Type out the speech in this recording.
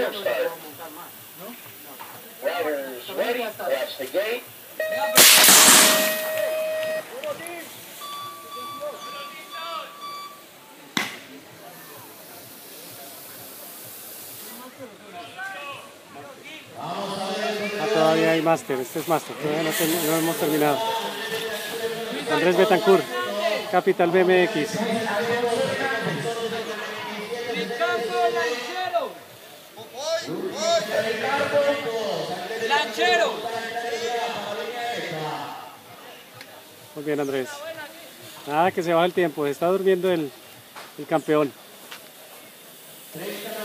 start. Riders ready, that's the gate. Todavía hay máster, este es máster, todavía no hemos terminado. Andrés Betancourt, Capital BMX. Lanchero. Muy bien, Andrés. Nada, que se baja el tiempo, está durmiendo el campeón.